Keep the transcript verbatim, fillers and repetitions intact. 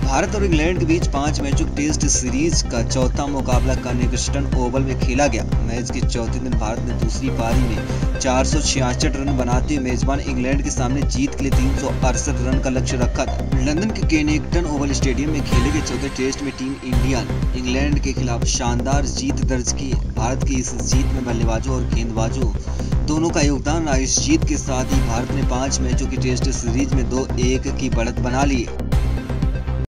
भारत और इंग्लैंड के बीच पांच मैचों की टेस्ट सीरीज का चौथा मुकाबला कर्निंगटन ओवल में खेला गया। मैच के चौथे दिन भारत ने दूसरी पारी में चार सौ छियासठ रन बनाते हुए मेजबान इंग्लैंड के सामने जीत के लिए तीन सौ अड़सठ रन का लक्ष्य रखा था। लंदन के कर्निंगटन ओवल स्टेडियम में खेले गए चौथे टेस्ट में टीम इंडिया ने इंग्लैंड के खिलाफ शानदार जीत दर्ज की है। भारत की इस जीत में बल्लेबाजों और गेंदबाजों दोनों का योगदान रहा। इस जीत के साथ ही भारत ने पांच मैचों की टेस्ट सीरीज में दो एक की बढ़त बना ली है।